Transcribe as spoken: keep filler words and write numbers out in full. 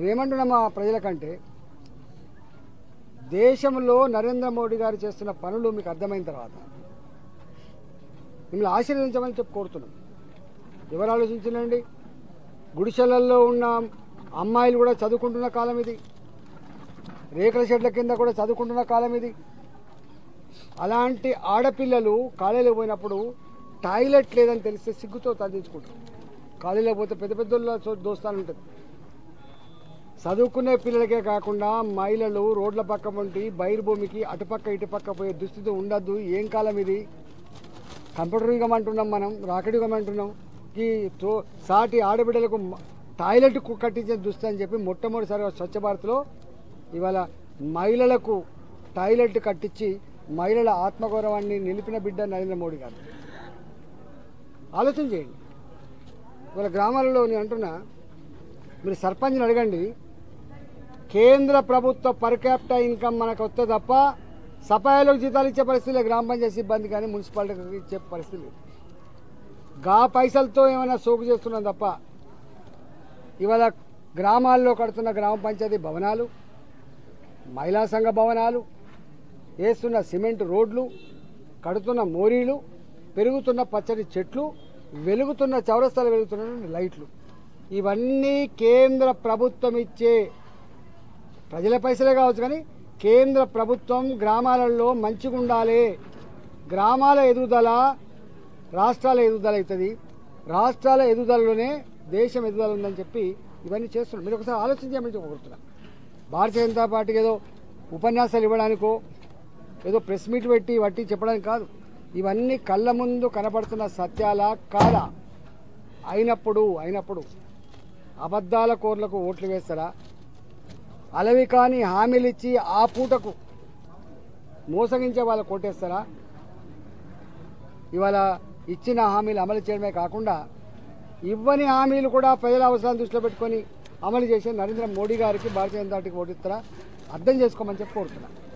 మేమేమంటున్నాం మా ప్రజలకంటే దేశంలో నరేంద్ర మోడీ గారు చేస్తున్న పనులు మీకు అర్థమైన తర్వాత మిమ్మల్ని ఆశీర్వదించమని చెప్పి కోరుతున్నాం. ఎవరు ఆలోచించండి, గుడిసెలల్లో ఉన్న అమ్మాయిలు కూడా చదువుకుంటున్న కాలం ఇది, రేకుల షెడ్ల కింద కూడా చదువుకుంటున్న కాలం ఇది. అలాంటి ఆడపిల్లలు కాలేజీలో పోయినప్పుడు టాయిలెట్ లేదని తెలిస్తే సిగ్గుతో తగ్గించుకుంటారు. కాలేజీలో పోతే పెద్ద పెద్ద దోస్తాను ఉంటుంది. చదువుకునే పిల్లలకే కాకుండా మహిళలు రోడ్ల పక్క వంటి బహిర్భూమికి అటుపక్క ఇటుపక్క పోయే దుస్థితి ఉండద్దు. ఏం కాలం ఇది? కంప్యూటర్ యుగం అంటున్నాం, మనం రాకెట్ యుగం అంటున్నాం. ఈ తో సాటి ఆడబిడ్డలకు టాయిలెట్ కట్టించే దుస్థితి అని చెప్పి మొట్టమొదటిసారిగా స్వచ్ఛ భారత్లో ఇవాళ మహిళలకు టాయిలెట్ కట్టించి మహిళల ఆత్మగౌరవాన్ని నిలిపిన బిడ్డ నరేంద్ర మోడీ గారు. ఆలోచన చేయండి. ఇవాళ గ్రామాలలో నేను అంటున్నా, మీరు సర్పంచ్ని అడగండి, కేంద్ర ప్రభుత్వ పర్ క్యాపిటల్ ఇన్కమ్ మనకు వస్తే తప్ప సఫాయిలకు జీతాలు ఇచ్చే పరిస్థితి లేదు. గ్రామ పంచాయతీ సిబ్బంది కానీ మున్సిపాలిటీకి ఇచ్చే పరిస్థితి లేదు. గా పైసలతో ఏమైనా సోకు చేస్తున్నాం తప్ప ఇవాళ గ్రామాల్లో కడుతున్న గ్రామ పంచాయతీ భవనాలు, మహిళా సంఘ భవనాలు, వేస్తున్న సిమెంట్ రోడ్లు, కడుతున్న మోరీలు, పెరుగుతున్న పచ్చడి చెట్లు, వెలుగుతున్న చౌరస్తాలు వెలుగుతున్న లైట్లు, ఇవన్నీ కేంద్ర ప్రభుత్వం ఇచ్చే ప్రజల పైసలే కావచ్చు. కానీ కేంద్ర ప్రభుత్వం గ్రామాలలో మంచిగా ఉండాలి, గ్రామాల ఎదుగుదల రాష్ట్రాల ఎదుగుదల అవుతుంది, రాష్ట్రాల ఎదుగుదలలోనే దేశం ఎదుగుదల ఉందని చెప్పి ఇవన్నీ చేస్తున్నారు. మీరు ఒకసారి ఆలోచన చేయమని చెప్పగలుగుతున్నా. భారతీయ జనతా పార్టీకి ఏదో ఉపన్యాసాలు ఇవ్వడానికో ఏదో ప్రెస్ మీట్ పెట్టి వట్టి చెప్పడానికి కాదు. ఇవన్నీ కళ్ళ ముందు కనబడుతున్న సత్యాల కాల అయినప్పుడు అయినప్పుడు అబద్ధాల కోర్లకు ఓట్లు వేస్తారా? అలవి కాని హామీలు ఇచ్చి ఆ పూటకు మోసగించే వాళ్ళకు ఓటేస్తారా? ఇవాళ ఇచ్చిన హామీలు అమలు చేయడమే కాకుండా ఇవ్వని హామీలు కూడా ప్రజల అవసరాలను దృష్టిలో పెట్టుకొని అమలు చేసే నరేంద్ర మోడీ గారికి భారతీయ జనతా పార్టీకి ఓటిస్తారా? అర్థం చేసుకోమని చెప్పి కోరుతున్నా.